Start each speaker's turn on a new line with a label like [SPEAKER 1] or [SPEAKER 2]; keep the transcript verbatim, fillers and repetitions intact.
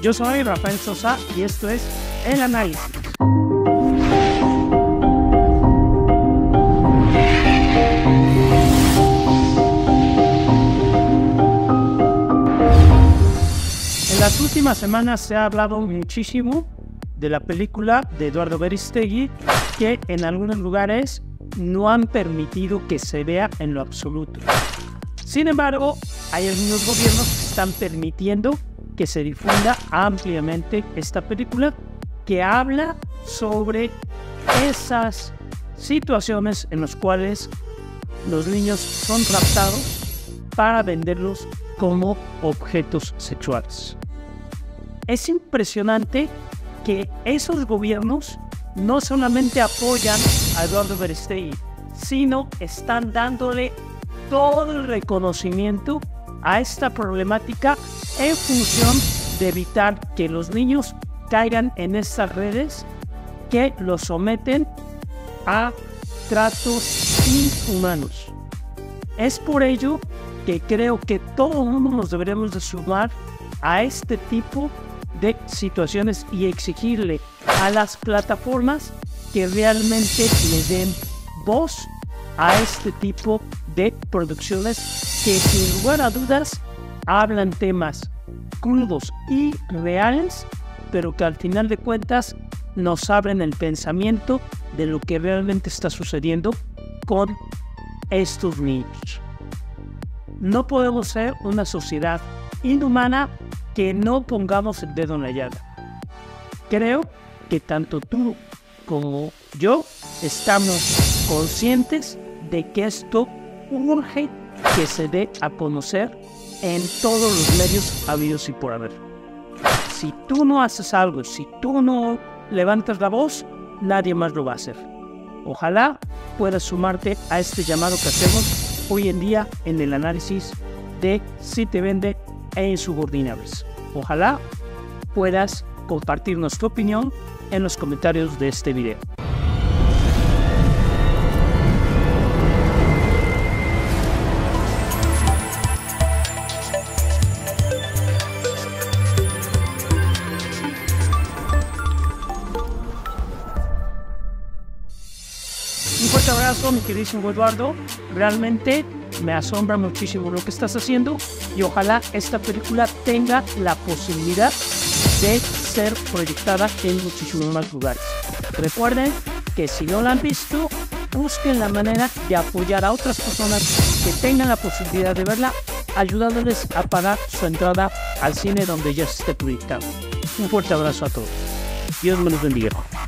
[SPEAKER 1] Yo soy Rafael Sosa y esto es El Análisis. En las últimas semanas se ha hablado muchísimo de la película de Eduardo Verástegui, que en algunos lugares no han permitido que se vea en lo absoluto. Sin embargo, hay algunos gobiernos que están permitiendo que se difunda ampliamente esta película, que habla sobre esas situaciones en las cuales los niños son raptados para venderlos como objetos sexuales. Es impresionante que esos gobiernos no solamente apoyan a Eduardo Verástegui, sino están dándole todo el reconocimiento a esta problemática en función de evitar que los niños caigan en estas redes que los someten a tratos inhumanos. Es por ello que creo que todo el mundo nos deberemos de sumar a este tipo de situaciones y exigirle a las plataformas que realmente le den voz a este tipo de producciones que sin lugar a dudas hablan temas crudos y reales, pero que al final de cuentas nos abren el pensamiento de lo que realmente está sucediendo con estos niños. No podemos ser una sociedad inhumana que no pongamos el dedo en la llaga. Creo que tanto tú como yo estamos conscientes de que esto urge que se dé a conocer en todos los medios habidos y por haber. Si tú no haces algo, si tú no levantas la voz, nadie más lo va a hacer. Ojalá puedas sumarte a este llamado que hacemos hoy en día en el análisis de Si te vende e Insubordinables. Ojalá puedas compartirnos tu opinión en los comentarios de este video. Un fuerte abrazo, mi queridísimo Eduardo. Realmente me asombra muchísimo lo que estás haciendo y ojalá esta película tenga la posibilidad de ser proyectada en muchísimos más lugares. Recuerden que si no la han visto, busquen la manera de apoyar a otras personas que tengan la posibilidad de verla, ayudándoles a pagar su entrada al cine donde ya se esté proyectando. Un fuerte abrazo a todos. Dios me los bendiga.